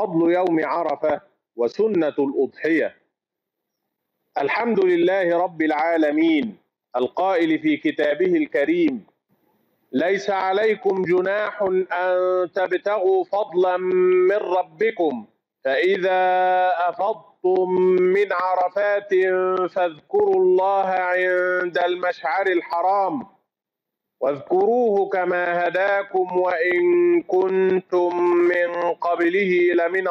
فضل يوم عرفة وسنة الأضحية. الحمد لله رب العالمين القائل في كتابه الكريم: ليس عليكم جناح أن تبتغوا فضلا من ربكم فإذا أفضتم من عرفات فاذكروا الله عند المشعر الحرام واذكروه كما هداكم وإن كنتم من قبله لمن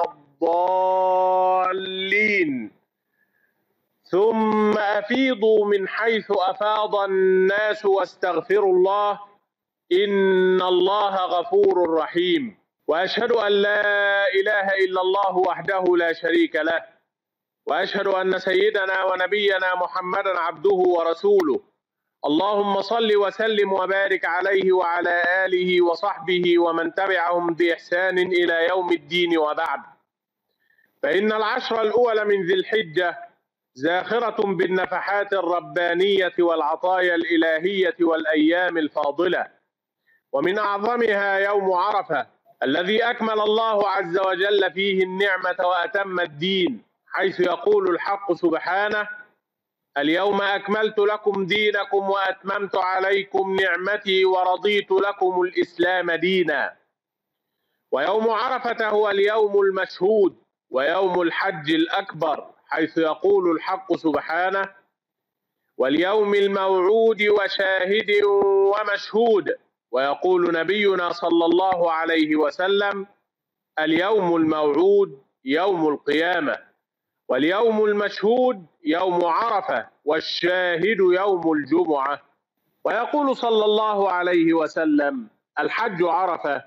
الضالين ثم أفيضوا من حيث أفاض الناس واستغفروا الله إن الله غفور رحيم. وأشهد أن لا إله إلا الله وحده لا شريك له، وأشهد أن سيدنا ونبينا محمدا عبده ورسوله. اللهم صل وسلم وبارك عليه وعلى آله وصحبه ومن تبعهم بإحسان إلى يوم الدين. وبعد، فإن العشر الأول من ذي الحجة زاخرة بالنفحات الربانية والعطايا الإلهية والأيام الفاضلة، ومن أعظمها يوم عرفة الذي أكمل الله عز وجل فيه النعمة وأتم الدين، حيث يقول الحق سبحانه: اليوم أكملت لكم دينكم وأتممت عليكم نعمتي ورضيت لكم الإسلام دينا. ويوم عرفة هو اليوم المشهود ويوم الحج الأكبر، حيث يقول الحق سبحانه: واليوم الموعود وشاهد ومشهود. ويقول نبينا صلى الله عليه وسلم: اليوم الموعود يوم القيامة، واليوم المشهود يوم عرفة، والشاهد يوم الجمعة. ويقول صلى الله عليه وسلم: الحج عرفة.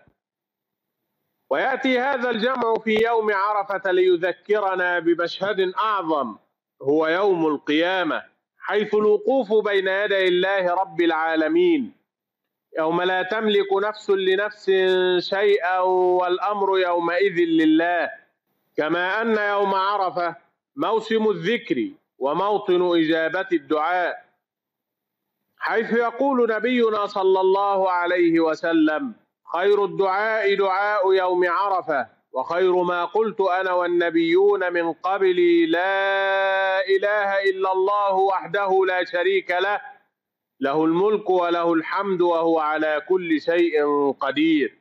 ويأتي هذا الجمع في يوم عرفة ليذكرنا بمشهد أعظم هو يوم القيامة، حيث الوقوف بين يدي الله رب العالمين، يوم لا تملك نفس لنفس شيئا والأمر يومئذ لله. كما أن يوم عرفة موسم الذكر وموطن إجابة الدعاء، حيث يقول نبينا صلى الله عليه وسلم: خير الدعاء دعاء يوم عرفة، وخير ما قلت أنا والنبيون من قبلي لا إله إلا الله وحده لا شريك له، له الملك وله الحمد وهو على كل شيء قدير.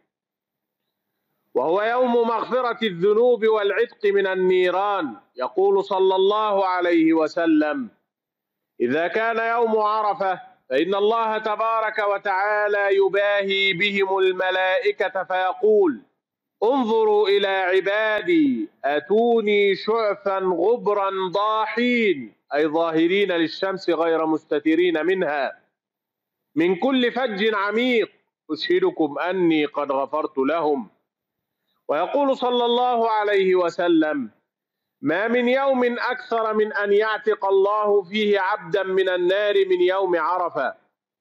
وهو يوم مغفرة الذنوب والعتق من النيران. يقول صلى الله عليه وسلم: إذا كان يوم عرفة فإن الله تبارك وتعالى يباهي بهم الملائكة فيقول: انظروا إلى عبادي أتوني شعثا غبرا ضاحين، أي ظاهرين للشمس غير مستترين منها، من كل فج عميق، أشهدكم أني قد غفرت لهم. ويقول صلى الله عليه وسلم: ما من يوم أكثر من أن يعتق الله فيه عبدا من النار من يوم عرفة.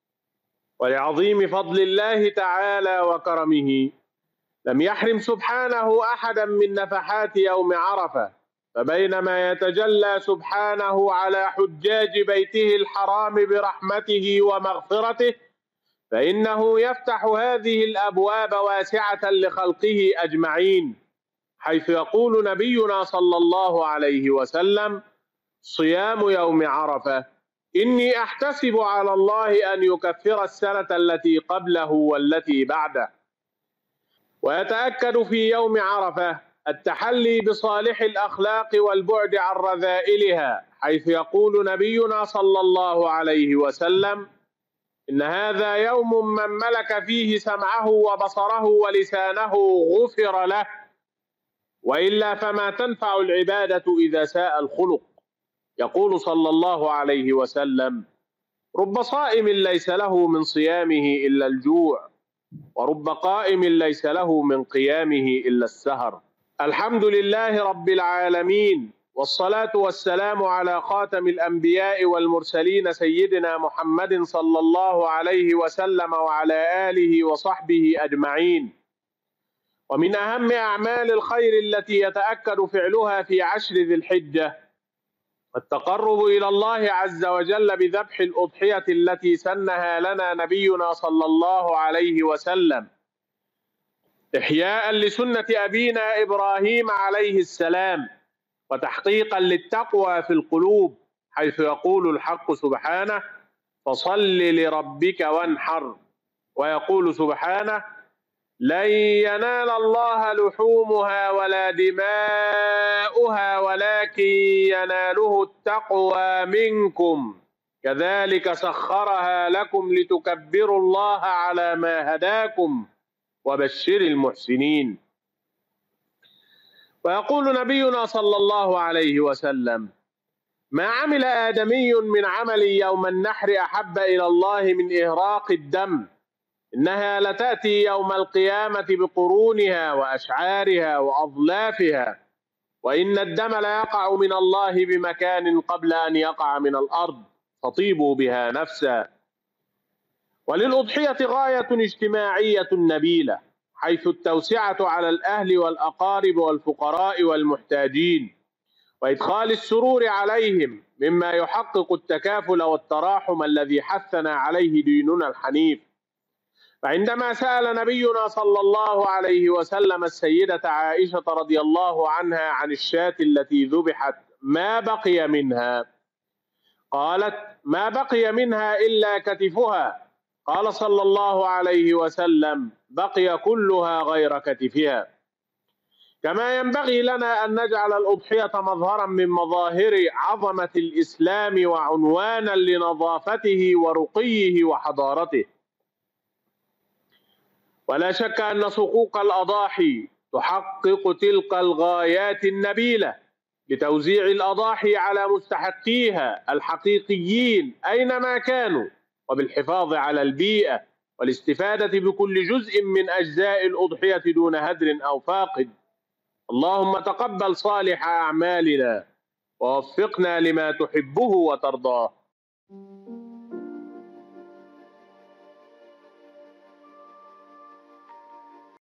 ولعظيم فضل الله تعالى وكرمه لم يحرم سبحانه أحدا من نفحات يوم عرفة، فبينما يتجلى سبحانه على حجاج بيته الحرام برحمته ومغفرته، فإنه يفتح هذه الأبواب واسعة لخلقه أجمعين، حيث يقول نبينا صلى الله عليه وسلم: صيام يوم عرفة إني أحتسب على الله أن يكفر السنة التي قبله والتي بعده. ويتأكد في يوم عرفة التحلي بصالح الأخلاق والبعد عن رذائلها، حيث يقول نبينا صلى الله عليه وسلم: إن هذا يوم من ملك فيه سمعه وبصره ولسانه غفر له، وإلا فما تنفع العبادة إذا ساء الخلق. يقول صلى الله عليه وسلم: رب صائم ليس له من صيامه إلا الجوع، ورب قائم ليس له من قيامه إلا السهر. الحمد لله رب العالمين، والصلاة والسلام على خاتم الأنبياء والمرسلين سيدنا محمد صلى الله عليه وسلم وعلى آله وصحبه أجمعين. ومن أهم أعمال الخير التي يتأكد فعلها في عشر ذي الحجة التقرب إلى الله عز وجل بذبح الأضحية التي سنها لنا نبينا صلى الله عليه وسلم، إحياء لسنة أبينا إبراهيم عليه السلام، وتحقيقا للتقوى في القلوب، حيث يقول الحق سبحانه: فصل لربك وانحر. ويقول سبحانه: لن ينال الله لحومها ولا دماؤها ولكن يناله التقوى منكم كذلك سخرها لكم لتكبروا الله على ما هداكم وبشر المحسنين. ويقول نبينا صلى الله عليه وسلم: ما عمل آدمي من عمل يوم النحر أحب إلى الله من إهراق الدم، إنها لتأتي يوم القيامة بقرونها وأشعارها وأظلافها، وإن الدم ليقع من الله بمكان قبل أن يقع من الأرض، فطيبوا بها نفسا. وللأضحية غاية اجتماعية نبيلة، حيث التوسعة على الأهل والأقارب والفقراء والمحتاجين، وإدخال السرور عليهم، مما يحقق التكافل والتراحم الذي حثنا عليه ديننا الحنيف. فعندما سأل نبينا صلى الله عليه وسلم السيدة عائشة رضي الله عنها عن الشاة التي ذبحت ما بقي منها، قالت: ما بقي منها إلا كتفها. قال صلى الله عليه وسلم: بقي كلها غير كتفها. كما ينبغي لنا أن نجعل الأضحية مظهرا من مظاهر عظمة الإسلام وعنوانا لنظافته ورقيه وحضارته. ولا شك أن صكوك الأضاحي تحقق تلك الغايات النبيلة بتوزيع الأضاحي على مستحقيها الحقيقيين أينما كانوا، وبالحفاظ على البيئة والاستفادة بكل جزء من أجزاء الأضحية دون هدر أو فاقد. اللهم تقبل صالح أعمالنا ووفقنا لما تحبه وترضاه.